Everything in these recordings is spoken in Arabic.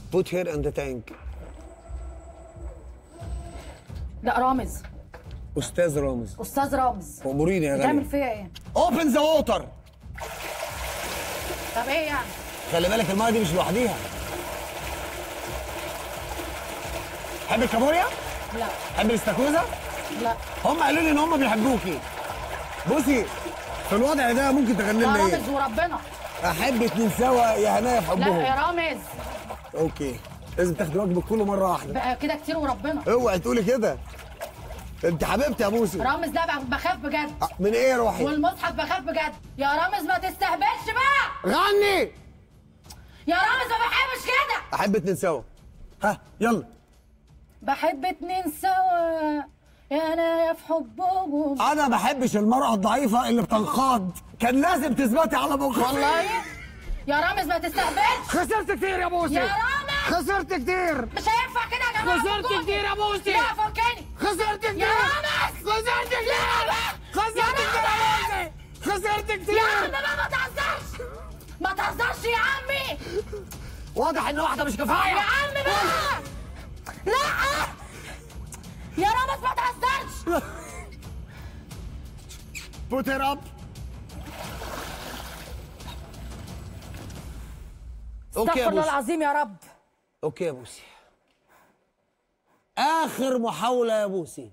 Put her in the tank. لا رامز. استاذ رامز. استاذ رامز. اموريني يا غالي. بتعمل فيها ايه؟ Open the water. طب ايه يعني؟ خلي بالك المايه دي مش لوحديها. تحب الكابوريا؟ لا. تحب الاستاكوزا؟ لا. هم قالوا لي ان هم بيحبوكي. بصي في الوضع ده ممكن تغني لا لنا ايه؟ رامز وربنا. احب اتنين سوا يا هنايا في حبهم. لا يا رامز. اوكي لازم تاخدي واجبك كله مره واحده. بقى كده كتير وربنا. اوعي تقولي كده. انت حبيبتي يا بوسي. رامز لا بخاف بجد. من ايه يا روحي؟ والمصحف بخاف بجد. يا رامز ما تستهبلش بقى. غني. يا رامز ما بحبش كده. احب اتنين سوا. ها يلا. بحب اتنين سوا يا نايا في حبهم. انا ما بحبش المرأة الضعيفة اللي بتنقاد، كان لازم تثبتي على موقفك. والله يا رامز ما تستهبلش. خسرت كتير يا بوسي. يا رامز خسرت كتير. مش هينفع كده يا جماعه. خسرت كتير يا بوسي. لا فكني. خسرت كتير. يا رامز خسرت كتير. خسرت كتير يا بوسي. خسرت كتير. يا عم بقى ما تهزرش. ما تهزرش يا عمي. واضح ان واحدة مش كفاية. يا عم بقى. لا يا رامز ما تهزرش. Put her up. اوكي يا استغفر الله بوسي. العظيم يا رب. اوكي يا بوسي. اخر محاولة يا بوسي.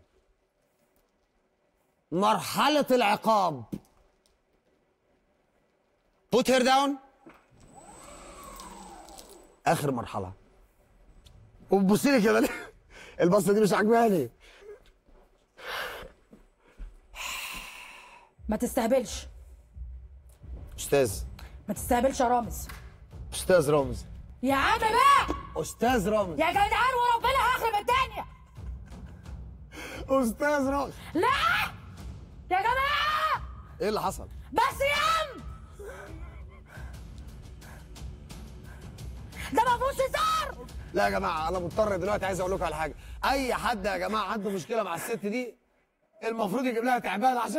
مرحلة العقاب. Put her down. اخر مرحلة. وبصي لي كده ليه؟ البصة دي مش عاجباني. ما تستهبلش. استاذ. ما تستهبلش يا رامز. استاذ رامز. يا عم بقى. استاذ رامز. يا جدعان وربنا هخرب الدنيا. استاذ رامز. لا يا جماعه. ايه اللي حصل؟ بس يا عم ده ما فيهوش هزار. لا يا جماعه انا مضطر دلوقتي عايز اقول لكم على حاجه. اي حد يا جماعه عنده مشكله مع الست دي المفروض يجيب لها تعبان عشان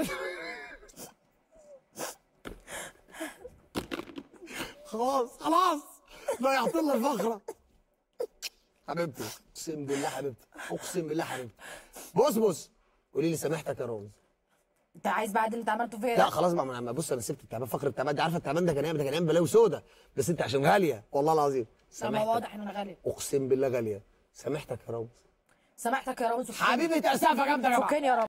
خلاص ضيعت لنا الفقره. حبيبتي اقسم بالله حبيبتي اقسم بالله حبيبتي. بص قولي لي سامحتك يا رامز. انت عايز بعد اللي انت عملته فيا لا ده؟ خلاص بقى بص انا سبت التعبان فقره التعبان دي. عارفه التعبان ده كان ايام بلاوي سودا بس انت عشان غاليه والله العظيم. ما واضح ان انا غاليه. اقسم بالله غاليه. سامحتك يا رامز. سامحتك يا رامز. حبيبه اسافه جامده يا جماعه. فكني يا رامز.